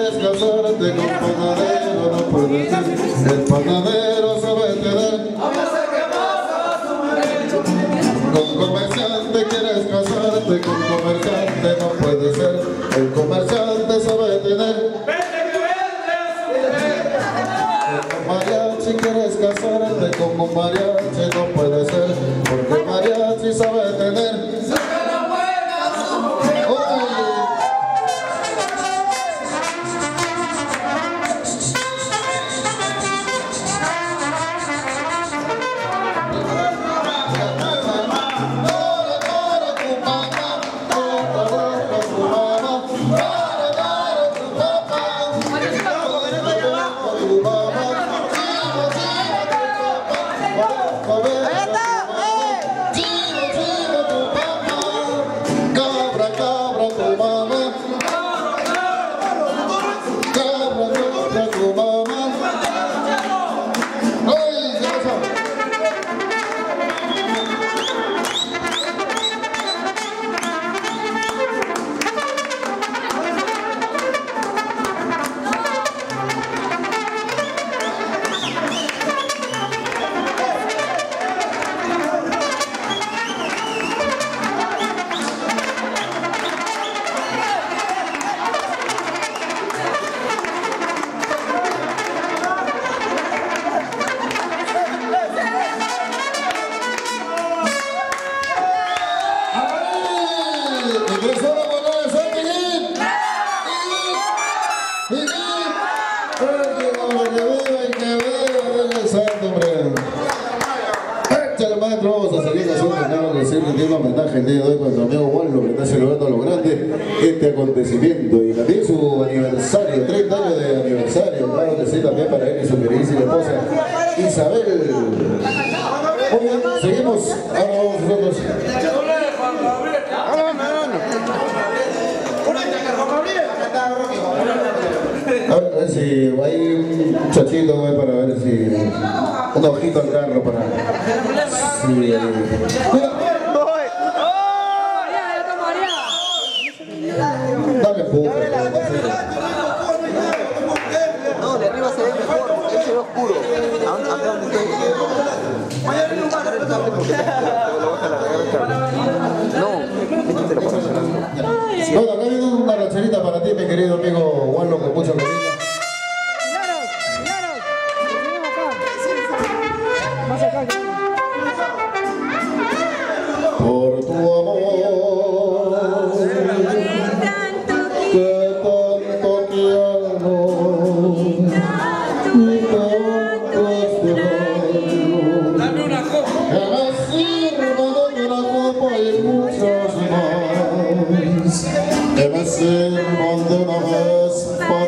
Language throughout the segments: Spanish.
quieres casarte con panadero, no puedes ser. El panadero sabe tener. Con comerciante quieres casarte, con comerciante no puede ser. El comerciante sabe tener. Con mariachi quieres casarte, con un mariachi no puede ser. Porque mariachi sabe tener. El día de hoy con nuestro amigo Wallo, que está celebrando a lo grande este acontecimiento y también su aniversario, 30 años de aniversario, claro que sí, también para él y su queridísima esposa Isabel. Muy bien, seguimos, ahora vamos nosotros. A ver si hay un muchachito para ver si un ojito al carro para si, dale poco. No, de arriba se ve mejor, él se ve oscuro. Acá donde estoy. No, este te lo paso llorando. Bueno, acá viene una rancherita para ti, mi querido amigo Wallo, con mucho cariño. Por tu amor, que tanto quiero, y tanto espero, Dame una copa. que me sirva de una copa y muchos más, que me sirvan de una vez para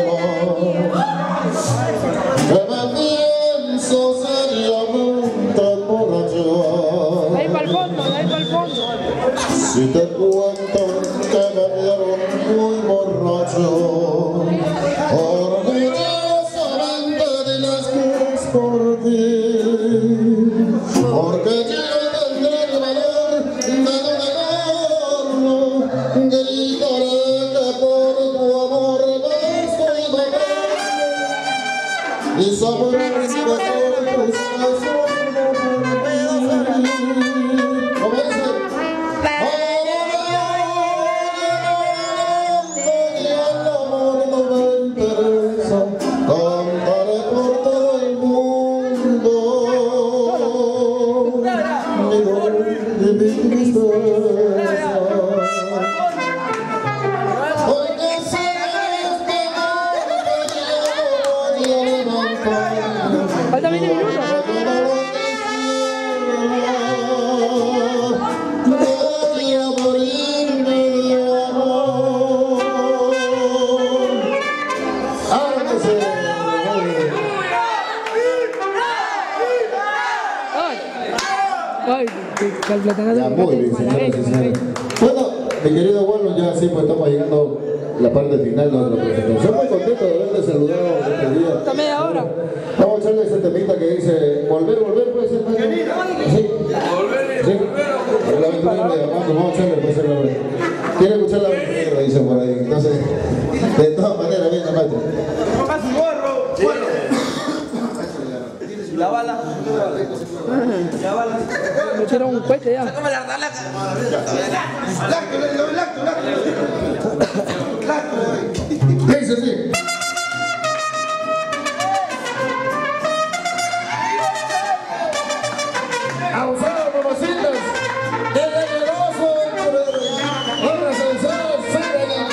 todas, que me pienso seriamente emborrachar. Ahí para el fondo, ahí para el fondo. Si te cuentan que me vieron muy borracho, orgullosamente diles que es por ti, porque yo tendré el valor de no negarlo, gritaré que por tu amor me estoy matando, y sabré que por tus besos no puedo feliz. ¿Cómo dice? Cantaré por todo el mundo mi dolor y mi tristeza, porque sabes que no voy a levantar. Falta 20 minutos. Voy a morirme de amor. Ay, que el platanazo. Ya, muy bien, señoras y señores. Bueno, mi querido Wallo, ya sí, pues estamos llegando a la parte final de nuestra presentación. Muy contento de haberte saludado este día. Esta media hora. Vamos a echarle ese temita que dice volver, puede ser. Sí. Sí. La aventura de Armando, vamos a echarle, puede ser la verdad. Quiere escuchar la aventura, dice por ahí. Entonces. De todas maneras, bien, maestro. Ponga su gorro. ¿Y la bala? La bala. Me echaron un cohete ya. Sácame la ardala. Dice así. Abusado, mamacitas, el generoso aventurero, honra sensados, síguela.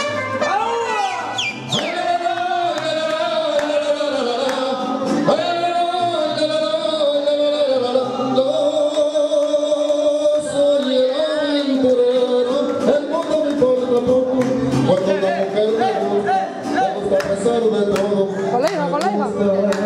Yo soy el aventurero, el mundo me importa poco, cuando una mujer me gusta a pesar de todo. Con la hija, con la hija.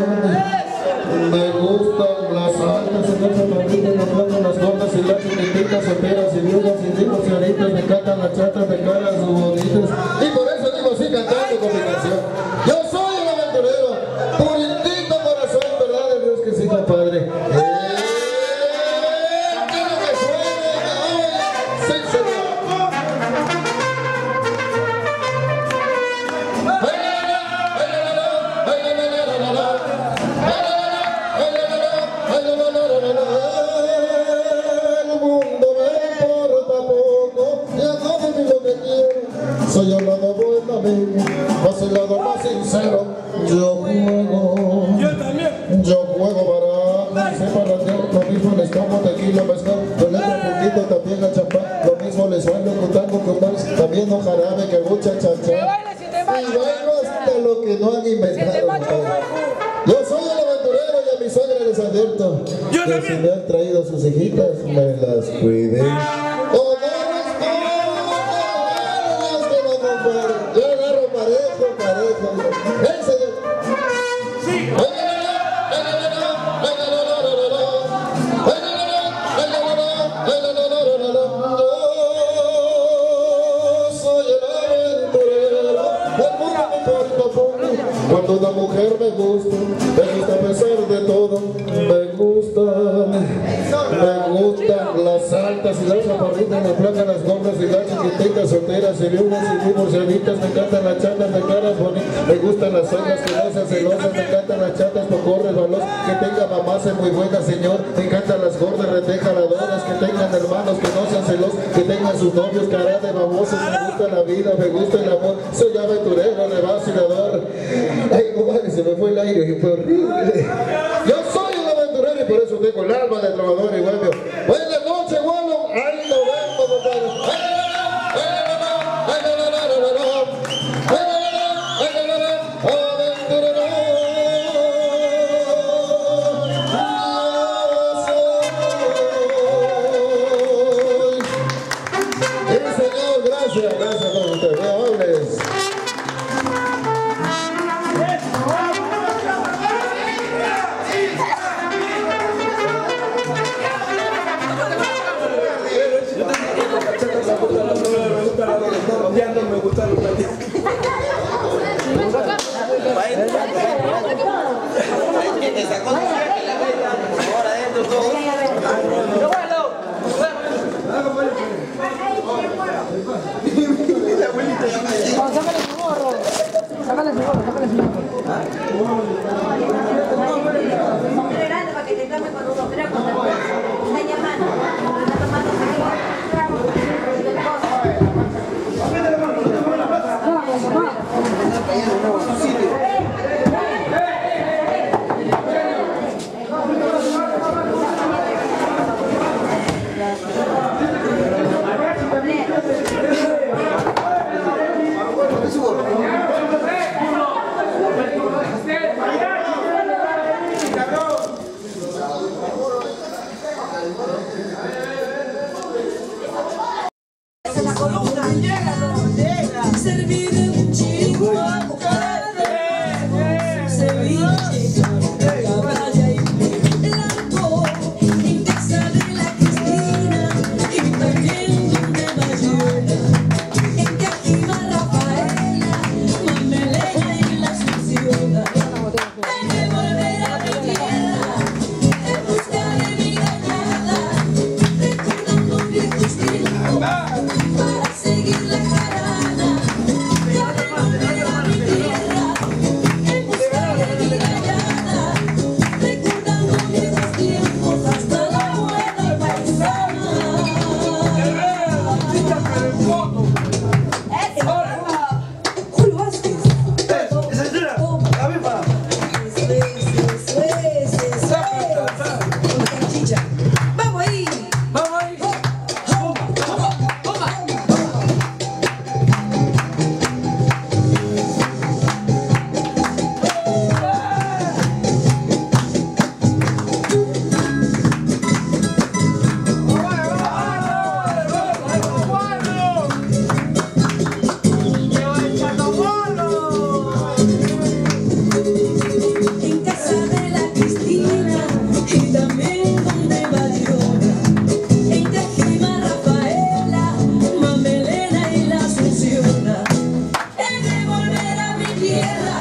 Me gustan las altas, y las chaparritas, las flacas, las gordas y las chiquititas, solteras y viudas y divorciaditas. Me encantan las chatas de caras bonitas. Y por eso digo así cantando con mi canción. Yo soy el aventurero, puritito corazón, verdad de Dios que sí, compadre. Quiero que suene, sí, señor. El mundo me importa poco, ya todo digo que quiero. Soy el lado buen amigo, más el lado más sincero. Yo juego. Yo también. Yo juego para separar lo mismo les tomo tequila, mezcal, yo le echo poquito también a champán, lo mismo les bailo con tango, con dance, también un jarabe que mucha chacha. Y bailo hasta lo que no han inventado. Yo soy el aventurero y a mi suegra les advierto Yo que también. si me han traído sus hijitas, me las cuidé. O no les pongo que no comparen. Yo agarro parejo. ¡Ey, señor! Sí. Soy el aventurero, el mundo me importa poco. Cuando una mujer me gusta a pesar de todo. Me gustan las altas y las chaparritas, las flacas, las gordas y las chiquititas, solteras y viudas y divorciaditas. Me encantan las chatas de caras bonitas, me gustan las suegras que no sean celosas, me encantan las chatas pocorres, balos, que tengan mamás muy buena señor, me encantan las gordas retejaladoras, que tengan hermanos que no sean celosos, que tengan sus novios cara de babosos. Me gusta la vida, me gusta el amor, soy aventurero, de vacilador. Ay, comadre, se me fue el aire y fue horrible. Yo soy un aventurero y por eso tengo el alma de trovador y guapio. Buenas noches, guapo. Ahí nos vemos, compadre. Sí, señor, gracias a todos ustedes, muy amables. Me gusta los Sácale su gorro. Sácale su gorro. Grande para que te tome cuando uno crea cuando está llamando. Está tomando Su gorro.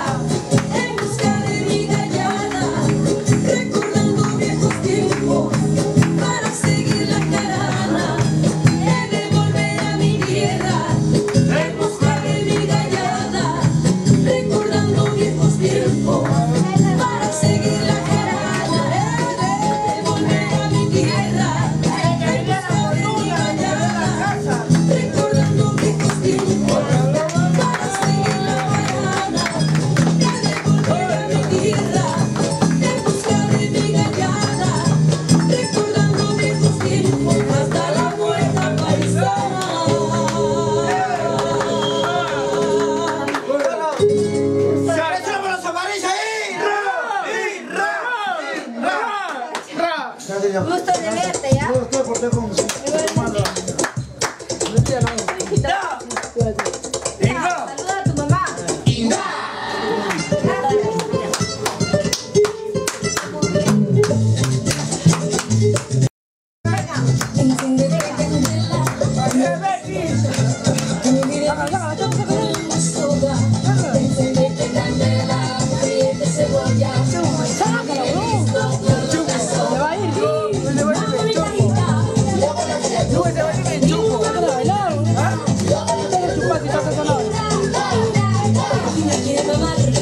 en busca de mi gallada, recordando viejos tiempos para seguir la carana. He de volver a mi tierra en busca de mi gallada, recordando viejos tiempos para seguir la carana. He de volver a mi tierra en busca de mi gallada, recordando viejos tiempos para seguir la carana. He de volver a mi tierra en busca de mi gallada, recordando viejos tiempos hasta la vuelta paisana. ¡Echamos los amarillos ahí! Gusto de verte, ¿ya? Saluda a tu mamá. Encenderé candela, viviré una soga. Encendete candela, fríete cebolla. Se va a ir. Quiere mamar